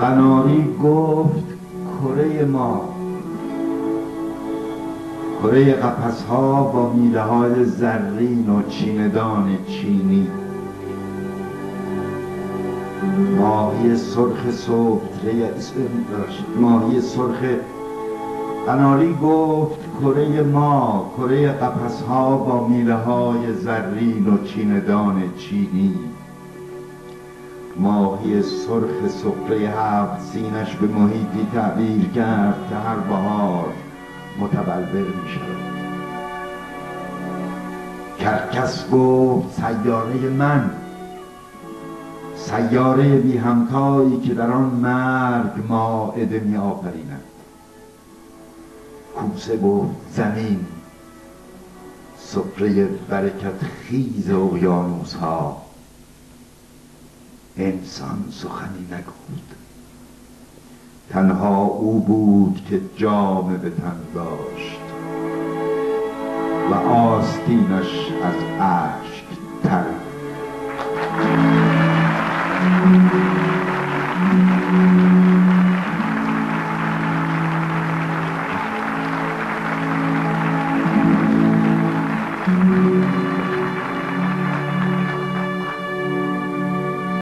قناری گفت کره ما، کره قفس‌ها با میله‌های زرین و چیندان چینی، ماهی سرخ صبح‌تره ماهی سرخ. قناری گفت کره ما، کره قفس‌ها با میله‌های زرین و چیندان چینی، ماهی سرخ سفره هفت سینش به محیطی تعبیر کرد که هر بهار متبلور می شود. کرکس گفت سیاره من، سیاره بی همتایی که در آن مرگ مائده می آفریند. کوسه گفت زمین، سفره برکت خیز اقیانوس ها. انسان سخنی نگفت، تنها او بود که جامه به تن داشت و آستینش از اشک تر